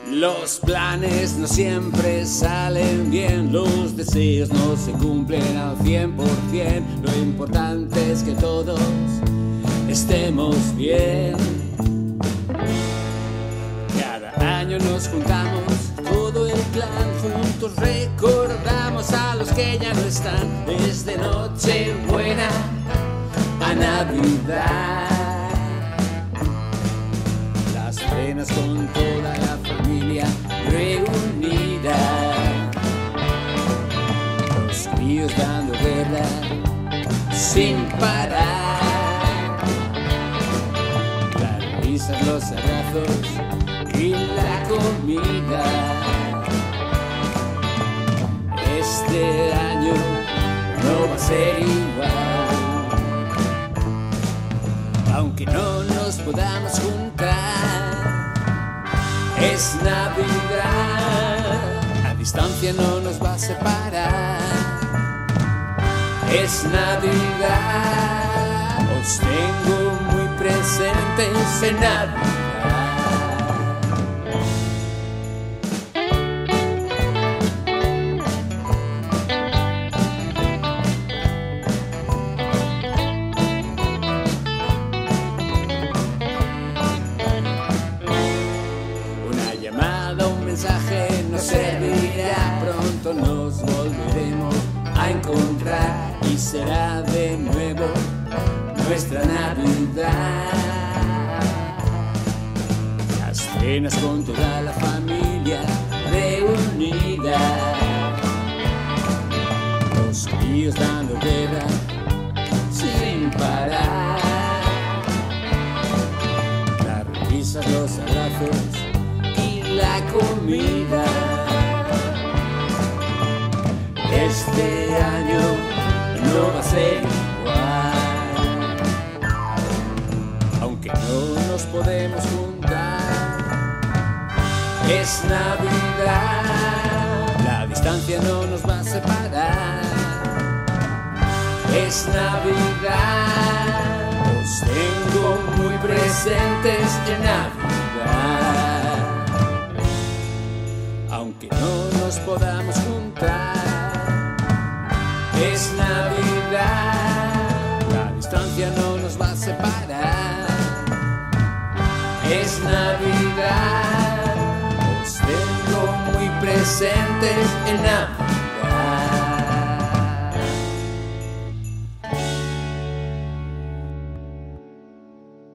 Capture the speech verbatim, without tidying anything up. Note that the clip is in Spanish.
Los planes no siempre salen bien, los deseos no se cumplen al cien por cien. Lo importante es que todos estemos bien. Cada año nos juntamos, todo el clan, juntos recordamos a los que ya no están, desde Nochebuena a Navidad. Las cenas con toda la familia reunida, los críos dando guerra sin parar, las risas, los abrazos y la comida. Este año no va a ser igual, aunque no nos podamos juntar. Es Navidad, la distancia no nos va a separar. Es Navidad, os tengo muy presentes en Navidad. Un mensaje nos servirá, pronto nos volveremos a encontrar y será de nuevo nuestra Navidad. Las cenas con toda la familia reunida, los críos dando guerra sin parar, las risas, los abrazos, la comida. Este año no va a ser igual, aunque no nos podemos juntar. Es Navidad, la distancia no nos va a separar. Es Navidad, os tengo muy presentes en Navidad, aunque no nos podamos juntar. Es Navidad, la distancia no nos va a separar. Es Navidad, os tengo muy presentes en Navidad.